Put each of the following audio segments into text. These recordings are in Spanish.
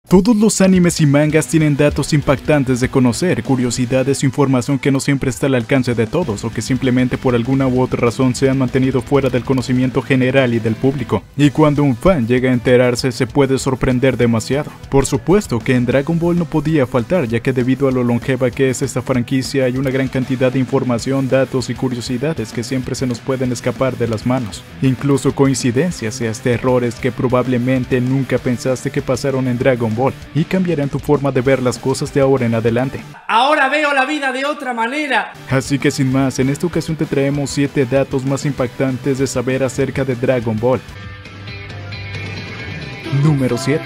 Todos los animes y mangas tienen datos impactantes de conocer, curiosidades o información que no siempre está al alcance de todos o que simplemente por alguna u otra razón se han mantenido fuera del conocimiento general y del público. Y cuando un fan llega a enterarse se puede sorprender demasiado. Por supuesto que en Dragon Ball no podía faltar, ya que debido a lo longeva que es esta franquicia hay una gran cantidad de información, datos y curiosidades que siempre se nos pueden escapar de las manos. Incluso coincidencias y hasta errores que probablemente nunca pensaste que pasaron en Dragon Ball y cambiarán tu forma de ver las cosas de ahora en adelante. Ahora veo la vida de otra manera. Así que sin más, en esta ocasión te traemos 7 datos más impactantes de saber acerca de Dragon Ball. Número 7.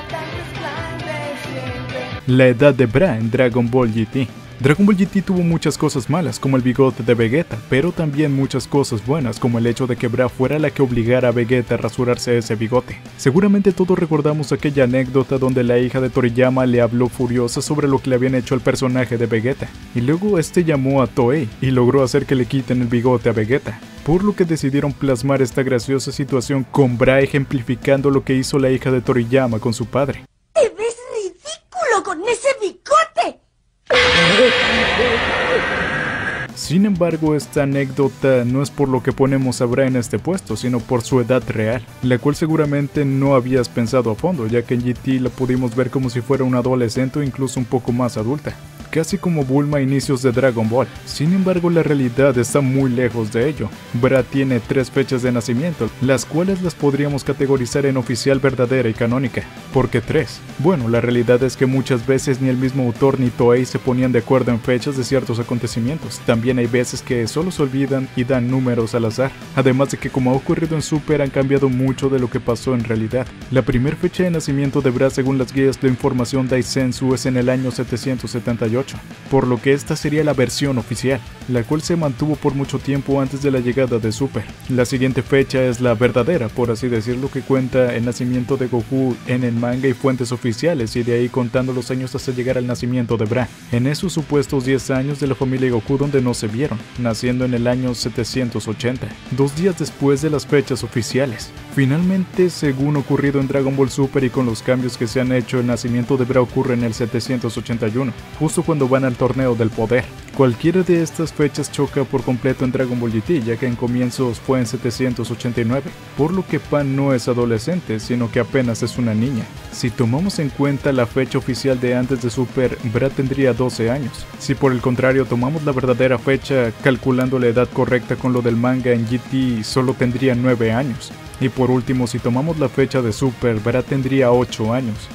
La edad de Bra en Dragon Ball GT. Dragon Ball GT tuvo muchas cosas malas, como el bigote de Vegeta, pero también muchas cosas buenas, como el hecho de que Bra fuera la que obligara a Vegeta a rasurarse ese bigote. Seguramente todos recordamos aquella anécdota donde la hija de Toriyama le habló furiosa sobre lo que le habían hecho al personaje de Vegeta, y luego este llamó a Toei y logró hacer que le quiten el bigote a Vegeta, por lo que decidieron plasmar esta graciosa situación con Bra ejemplificando lo que hizo la hija de Toriyama con su padre. ¡Te ves ridículo con ese bigote! Sin embargo, esta anécdota no es por lo que ponemos a Bra en este puesto, sino por su edad real, la cual seguramente no habías pensado a fondo, ya que en GT la pudimos ver como si fuera una adolescente o incluso un poco más adulta, casi como Bulma a inicios de Dragon Ball. Sin embargo, la realidad está muy lejos de ello. Bra tiene 3 fechas de nacimiento, las cuales las podríamos categorizar en oficial, verdadera y canónica. ¿Por qué 3? Bueno, la realidad es que muchas veces ni el mismo autor ni Toei se ponían de acuerdo en fechas de ciertos acontecimientos. También hay veces que solo se olvidan y dan números al azar. Además de que, como ha ocurrido en Super, han cambiado mucho de lo que pasó en realidad. La primera fecha de nacimiento de Bra según las guías de información Daisensu es en el año 778. Por lo que esta sería la versión oficial, la cual se mantuvo por mucho tiempo antes de la llegada de Super. La siguiente fecha es la verdadera, por así decirlo, que cuenta el nacimiento de Goku en el manga y fuentes oficiales, y de ahí contando los años hasta llegar al nacimiento de Bra, en esos supuestos 10 años de la familia Goku donde no se vieron, naciendo en el año 780, 2 días después de las fechas oficiales. Finalmente, según ocurrido en Dragon Ball Super y con los cambios que se han hecho, el nacimiento de Bra ocurre en el 781, justo cuando van al torneo del poder. Cualquiera de estas fechas choca por completo en Dragon Ball GT, ya que en comienzos fue en 789, por lo que Pan no es adolescente, sino que apenas es una niña. Si tomamos en cuenta la fecha oficial de antes de Super, Bra tendría 12 años. Si por el contrario tomamos la verdadera fecha, calculando la edad correcta con lo del manga en GT, solo tendría 9 años. Y por último, si tomamos la fecha de Super, Bra tendría 8 años.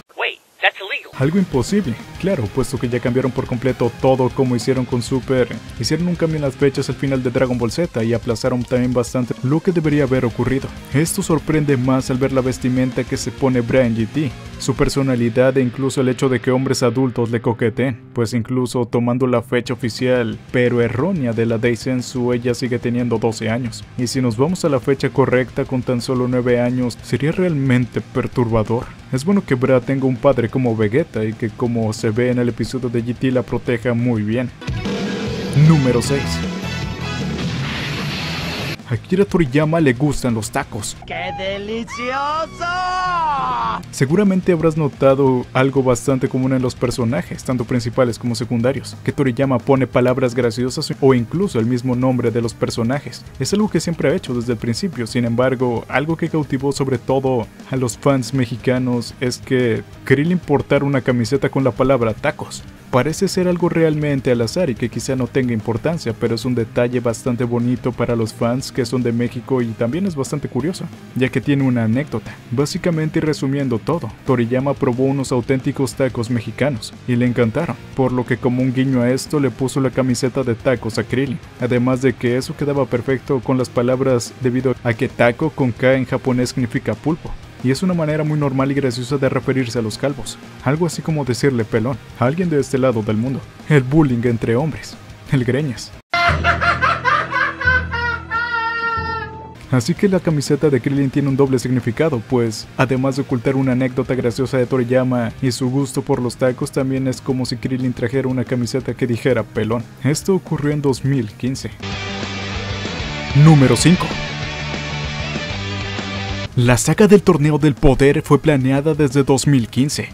Algo imposible, claro, puesto que ya cambiaron por completo todo como hicieron con Super. Hicieron un cambio en las fechas al final de Dragon Ball Z y aplazaron también bastante lo que debería haber ocurrido. Esto sorprende más al ver la vestimenta que se pone Bra en GT, su personalidad e incluso el hecho de que hombres adultos le coqueteen, pues incluso tomando la fecha oficial, pero errónea de la Daisensu, ella sigue teniendo 12 años. Y si nos vamos a la fecha correcta con tan solo 9 años, sería realmente perturbador. Es bueno que Bra tenga un padre como Vegeta y que, como se ve en el episodio de GT, la proteja muy bien. Número 6. A Akira Toriyama le gustan los tacos. ¡Qué delicioso! Seguramente habrás notado algo bastante común en los personajes, tanto principales como secundarios, que Toriyama pone palabras graciosas o incluso el mismo nombre de los personajes. Es algo que siempre ha hecho desde el principio. Sin embargo, algo que cautivó sobre todo a los fans mexicanos es que Krillin portara una camiseta con la palabra tacos. Parece ser algo realmente al azar y que quizá no tenga importancia, pero es un detalle bastante bonito para los fans que son de México y también es bastante curioso, ya que tiene una anécdota. Básicamente, y resumiendo todo, Toriyama probó unos auténticos tacos mexicanos y le encantaron, por lo que como un guiño a esto le puso la camiseta de tacos a Krillin, además de que eso quedaba perfecto con las palabras debido a que taco con K en japonés significa pulpo. Y es una manera muy normal y graciosa de referirse a los calvos, algo así como decirle pelón a alguien de este lado del mundo. El bullying entre hombres, el greñas. Así que la camiseta de Krillin tiene un doble significado, pues además de ocultar una anécdota graciosa de Toriyama y su gusto por los tacos, también es como si Krillin trajera una camiseta que dijera pelón. Esto ocurrió en 2015. Número 5. La saga del Torneo del Poder fue planeada desde 2015.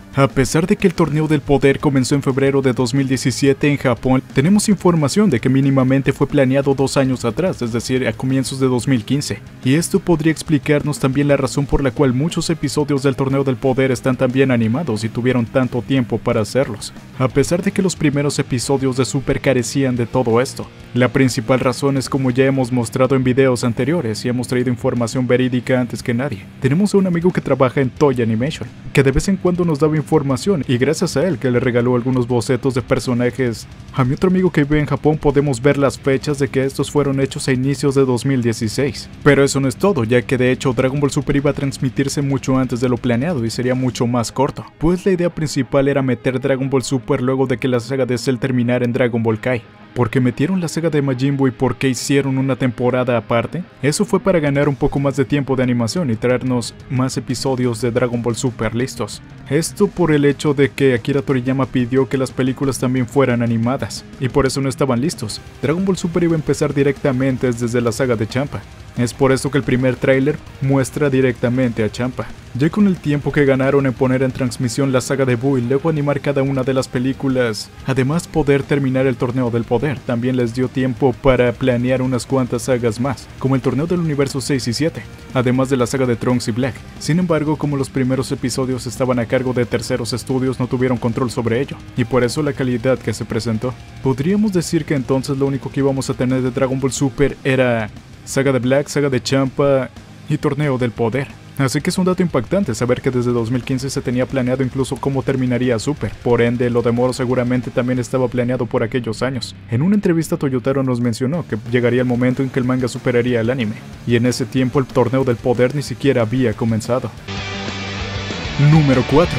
A pesar de que el torneo del poder comenzó en febrero de 2017 en Japón, tenemos información de que mínimamente fue planeado 2 años atrás, es decir, a comienzos de 2015. Y esto podría explicarnos también la razón por la cual muchos episodios del torneo del poder están tan bien animados y tuvieron tanto tiempo para hacerlos. A pesar de que los primeros episodios de Super carecían de todo esto. La principal razón es como ya hemos mostrado en videos anteriores y hemos traído información verídica antes que nadie. Tenemos a un amigo que trabaja en Toei Animation, que de vez en cuando nos daba información y gracias a él que le regaló algunos bocetos de personajes. A mi otro amigo que vive en Japón podemos ver las fechas de que estos fueron hechos a inicios de 2016. Pero eso no es todo, ya que de hecho Dragon Ball Super iba a transmitirse mucho antes de lo planeado y sería mucho más corto, pues la idea principal era meter Dragon Ball Super luego de que la saga de Cell terminara en Dragon Ball Kai. ¿Por qué metieron la saga de Majin Buu y por qué hicieron una temporada aparte? Eso fue para ganar un poco más de tiempo de animación y traernos más episodios de Dragon Ball Super listos. Esto por el hecho de que Akira Toriyama pidió que las películas también fueran animadas, y por eso no estaban listos. Dragon Ball Super iba a empezar directamente desde la saga de Champa. Es por eso que el primer tráiler muestra directamente a Champa. Ya con el tiempo que ganaron en poner en transmisión la saga de Buu y luego animar cada una de las películas, además poder terminar el torneo del poder, también les dio tiempo para planear unas cuantas sagas más, como el torneo del universo 6 y 7, además de la saga de Trunks y Black. Sin embargo, como los primeros episodios estaban a cargo de terceros estudios, no tuvieron control sobre ello, y por eso la calidad que se presentó. Podríamos decir que entonces lo único que íbamos a tener de Dragon Ball Super era saga de Black, saga de Champa y torneo del poder. Así que es un dato impactante saber que desde 2015 se tenía planeado incluso cómo terminaría Super, por ende lo de Moro seguramente también estaba planeado por aquellos años. En una entrevista Toyotaro nos mencionó que llegaría el momento en que el manga superaría al anime, y en ese tiempo el torneo del poder ni siquiera había comenzado. Número 4.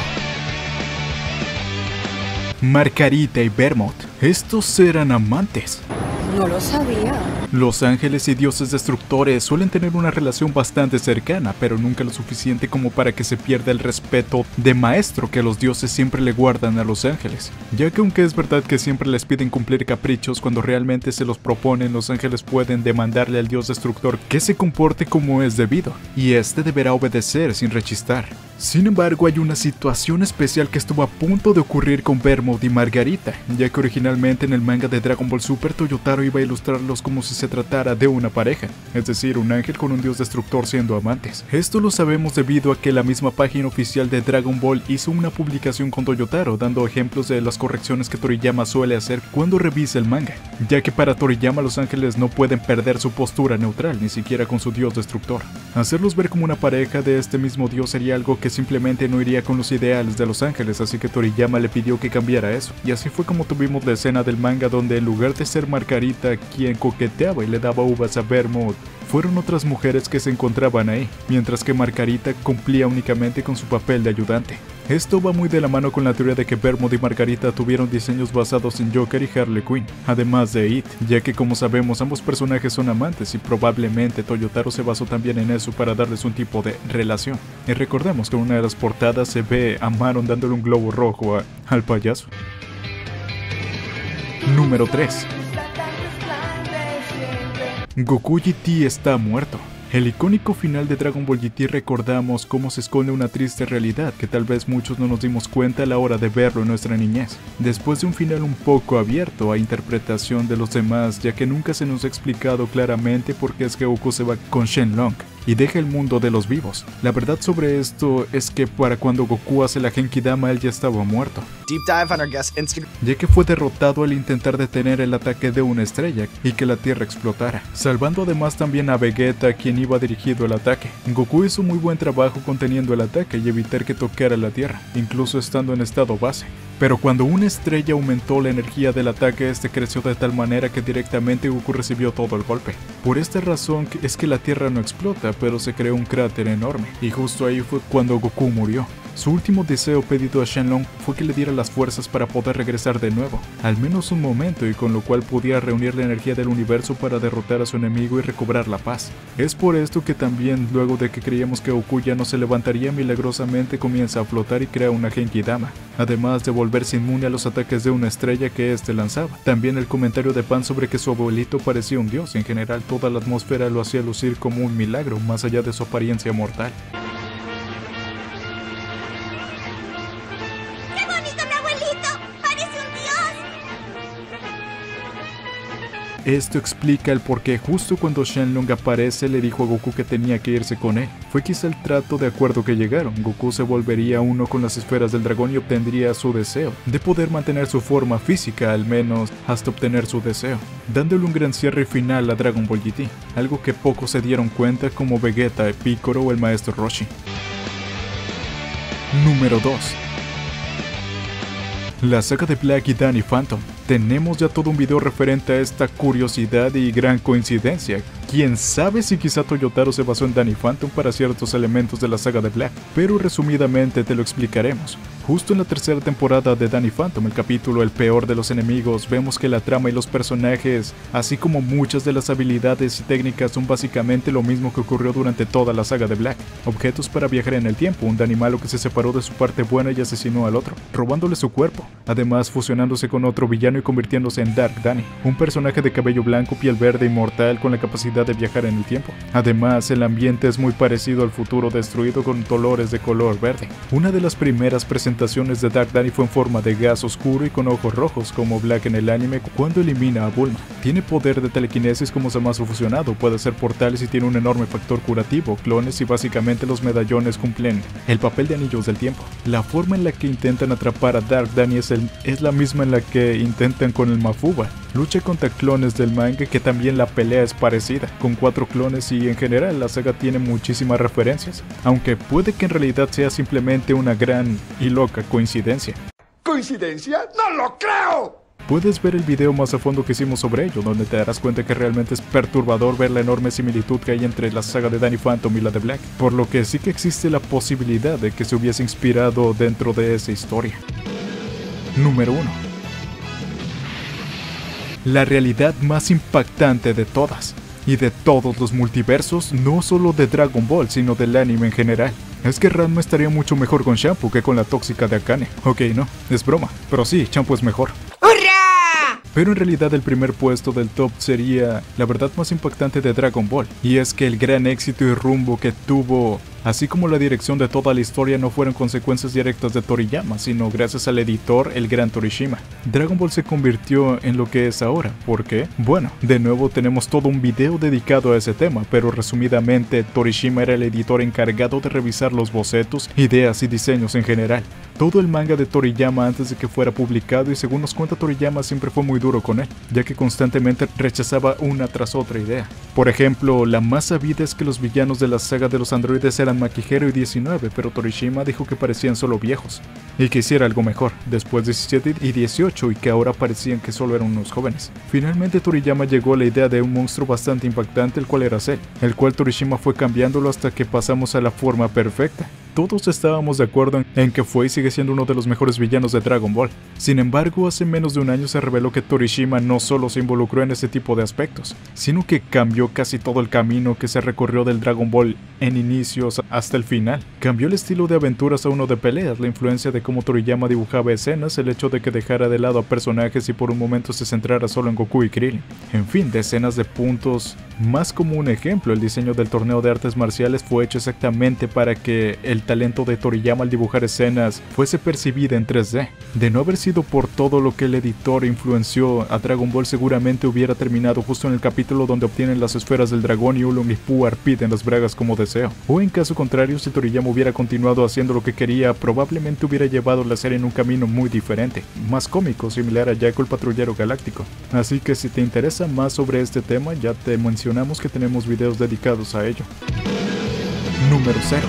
Margarita y Bermot. Estos eran amantes. No lo sabía. Los ángeles y dioses destructores suelen tener una relación bastante cercana, pero nunca lo suficiente como para que se pierda el respeto de maestro que los dioses siempre le guardan a los ángeles. Ya que aunque es verdad que siempre les piden cumplir caprichos, cuando realmente se los proponen, los ángeles pueden demandarle al dios destructor que se comporte como es debido, y este deberá obedecer sin rechistar. Sin embargo, hay una situación especial que estuvo a punto de ocurrir con Bermot y Margarita, ya que originalmente en el manga de Dragon Ball Super Toyotaro iba a ilustrarlos como si se tratara de una pareja, es decir, un ángel con un dios destructor siendo amantes. Esto lo sabemos debido a que la misma página oficial de Dragon Ball hizo una publicación con Toyotaro dando ejemplos de las correcciones que Toriyama suele hacer cuando revisa el manga, ya que para Toriyama los ángeles no pueden perder su postura neutral, ni siquiera con su dios destructor. Hacerlos ver como una pareja de este mismo dios sería algo que simplemente no iría con los ideales de los ángeles, así que Toriyama le pidió que cambiara eso, y así fue como tuvimos la escena del manga donde en lugar de ser Margarita quien coqueteaba y le daba uvas a Bermot, fueron otras mujeres que se encontraban ahí, mientras que Margarita cumplía únicamente con su papel de ayudante. Esto va muy de la mano con la teoría de que Bermot y Margarita tuvieron diseños basados en Joker y Harley Quinn, además de It, ya que como sabemos ambos personajes son amantes y probablemente Toyotaro se basó también en eso para darles un tipo de relación. Y recordemos que en una de las portadas se ve a Maron dándole un globo rojo al payaso. Número 3. Goku GT está muerto. El icónico final de Dragon Ball GT recordamos cómo se esconde una triste realidad que tal vez muchos no nos dimos cuenta a la hora de verlo en nuestra niñez. Después de un final un poco abierto a interpretación de los demás, ya que nunca se nos ha explicado claramente por qué es que Goku se va con Shenlong y deja el mundo de los vivos. La verdad sobre esto es que para cuando Goku hace la Genkidama él ya estaba muerto, Deep dive on our guest Instagram. ya que fue derrotado al intentar detener el ataque de una estrella y que la Tierra explotara, salvando además también a Vegeta, quien iba dirigido el ataque. Goku hizo muy buen trabajo conteniendo el ataque y evitar que tocara la Tierra, incluso estando en estado base. Pero cuando una estrella aumentó la energía del ataque, este creció de tal manera que directamente Goku recibió todo el golpe. Por esta razón es que la Tierra no explota, pero se creó un cráter enorme, y justo ahí fue cuando Goku murió. Su último deseo pedido a Shenlong fue que le diera las fuerzas para poder regresar de nuevo, al menos un momento, y con lo cual pudiera reunir la energía del universo para derrotar a su enemigo y recobrar la paz. Es por esto que también, luego de que creíamos que Goku ya no se levantaría, milagrosamente comienza a flotar y crea una Genkidama, además de volverse inmune a los ataques de una estrella que éste lanzaba. También el comentario de Pan sobre que su abuelito parecía un dios, en general toda la atmósfera lo hacía lucir como un milagro, más allá de su apariencia mortal. Esto explica el por qué justo cuando Shenlong aparece le dijo a Goku que tenía que irse con él. Fue quizá el trato de acuerdo que llegaron. Goku se volvería uno con las esferas del dragón y obtendría su deseo, de poder mantener su forma física al menos hasta obtener su deseo, dándole un gran cierre final a Dragon Ball GT, algo que pocos se dieron cuenta como Vegeta, Piccolo o el maestro Roshi. Número 2. La saga de Black y Danny Phantom. Tenemos ya todo un video referente a esta curiosidad y gran coincidencia. Quién sabe si quizá Toyotaro se basó en Danny Phantom para ciertos elementos de la saga de Black, pero resumidamente te lo explicaremos. Justo en la tercera temporada de Danny Phantom, el capítulo El peor de los enemigos, vemos que la trama y los personajes, así como muchas de las habilidades y técnicas, son básicamente lo mismo que ocurrió durante toda la saga de Black. Objetos para viajar en el tiempo, un Danny malo que se separó de su parte buena y asesinó al otro, robándole su cuerpo, además fusionándose con otro villano y convirtiéndose en Dark Danny, un personaje de cabello blanco, piel verde, inmortal con la capacidad de viajar en el tiempo. Además, el ambiente es muy parecido al futuro destruido con dolores de color verde. Una de las primeras presentaciones de Dark Danny fue en forma de gas oscuro y con ojos rojos como Black en el anime cuando elimina a Bulma. Tiene poder de telequinesis como Zamasu fusionado, puede hacer portales y tiene un enorme factor curativo, clones y básicamente los medallones cumplen el papel de anillos del tiempo. La forma en la que intentan atrapar a Dark Danny es la misma en la que intentan con el Mafuba. Lucha contra clones del manga, que también la pelea es parecida, con 4 clones, y en general la saga tiene muchísimas referencias, aunque puede que en realidad sea simplemente una gran y loca coincidencia. ¿Coincidencia? ¡No lo creo! Puedes ver el video más a fondo que hicimos sobre ello, donde te darás cuenta que realmente es perturbador ver la enorme similitud que hay entre la saga de Danny Phantom y la de Black, por lo que sí que existe la posibilidad de que se hubiese inspirado dentro de esa historia. Número 1. La realidad más impactante de todas, y de todos los multiversos, no solo de Dragon Ball, sino del anime en general. Es que Ranma estaría mucho mejor con Shampoo que con la tóxica de Akane. Ok, no, es broma, pero sí, Shampoo es mejor. Pero en realidad el primer puesto del top sería la verdad más impactante de Dragon Ball, y es que el gran éxito y rumbo que tuvo, así como la dirección de toda la historia, no fueron consecuencias directas de Toriyama, sino gracias al editor, el gran Torishima. Dragon Ball se convirtió en lo que es ahora. ¿Por qué? Bueno, de nuevo tenemos todo un video dedicado a ese tema, pero resumidamente Torishima era el editor encargado de revisar los bocetos, ideas y diseños en general. Todo el manga de Toriyama antes de que fuera publicado, y según nos cuenta Toriyama siempre fue muy duro con él, ya que constantemente rechazaba una tras otra idea. Por ejemplo, la más sabida es que los villanos de la saga de los androides eran Makihiro y 19, pero Torishima dijo que parecían solo viejos, y que hiciera algo mejor, después 17 y 18, y que ahora parecían que solo eran unos jóvenes. Finalmente Toriyama llegó a la idea de un monstruo bastante impactante, el cual era Cell, el cual Torishima fue cambiándolo hasta que pasamos a la forma perfecta. Todos estábamos de acuerdo en que fue y sigue siendo uno de los mejores villanos de Dragon Ball. Sin embargo, hace menos de un año se reveló que Torishima no solo se involucró en ese tipo de aspectos, sino que cambió casi todo el camino que se recorrió del Dragon Ball en inicios hasta el final. Cambió el estilo de aventuras a uno de peleas, la influencia de cómo Toriyama dibujaba escenas, el hecho de que dejara de lado a personajes y por un momento se centrara solo en Goku y Krillin. En fin, decenas de puntos. Más como un ejemplo, el diseño del torneo de artes marciales fue hecho exactamente para que el talento de Toriyama al dibujar escenas fuese percibida en 3D. De no haber sido por todo lo que el editor influenció a Dragon Ball, seguramente hubiera terminado justo en el capítulo donde obtienen las esferas del dragón y Oolong y Puar piden las bragas como deseo. O en caso contrario, si Toriyama hubiera continuado haciendo lo que quería, probablemente hubiera llevado la serie en un camino muy diferente, más cómico, similar a Jaco el Patrullero Galáctico. Así que si te interesa más sobre este tema, ya te mencionamos que tenemos videos dedicados a ello. Número 0.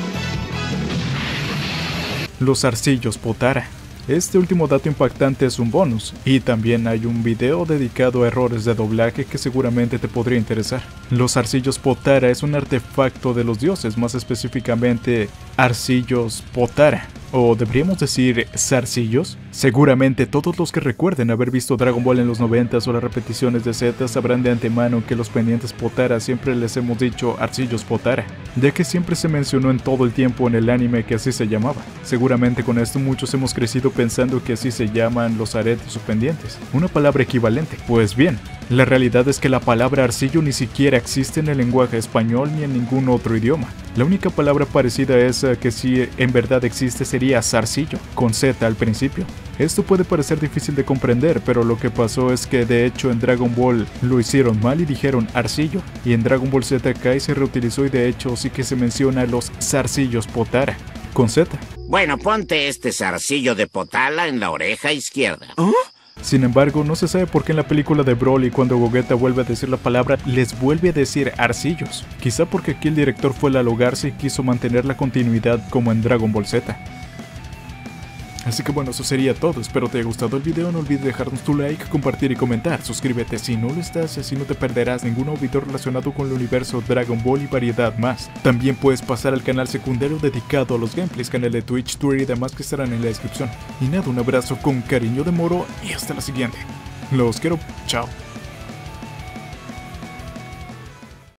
Los arcillos Potara. Este último dato impactante es un bonus, y también hay un video dedicado a errores de doblaje que seguramente te podría interesar. Los arcillos Potara es un artefacto de los dioses, más específicamente arcillos Potara, o deberíamos decir zarcillos. Seguramente todos los que recuerden haber visto Dragon Ball en los 90s o las repeticiones de Z sabrán de antemano que los pendientes Potara siempre les hemos dicho arcillos Potara, ya que siempre se mencionó en todo el tiempo en el anime que así se llamaba. Seguramente con esto muchos hemos crecido pensando que así se llaman los aretes o pendientes, una palabra equivalente. Pues bien, la realidad es que la palabra arcillo ni siquiera existe en el lenguaje español ni en ningún otro idioma. La única palabra parecida a esa que sí en verdad existe sería sería zarcillo, con Z al principio. Esto puede parecer difícil de comprender, pero lo que pasó es que de hecho en Dragon Ball lo hicieron mal y dijeron arcillo, y en Dragon Ball Z Kai se reutilizó y de hecho sí que se menciona a los zarcillos Potara, con Z. Bueno, ponte este zarcillo de Potala en la oreja izquierda. Sin embargo, no se sabe por qué en la película de Broly cuando Gogeta vuelve a decir la palabra, les vuelve a decir arcillos. Quizá porque aquí el director fue Lalo Garza y quiso mantener la continuidad como en Dragon Ball Z. Así que bueno, eso sería todo. Espero te haya gustado el video. No olvides dejarnos tu like, compartir y comentar. Suscríbete si no lo estás y así no te perderás ningún video relacionado con el universo Dragon Ball y variedad más. También puedes pasar al canal secundario dedicado a los gameplays, canal de Twitch, Twitter y demás que estarán en la descripción. Y nada, un abrazo con cariño de Moro y hasta la siguiente. Los quiero. Chao.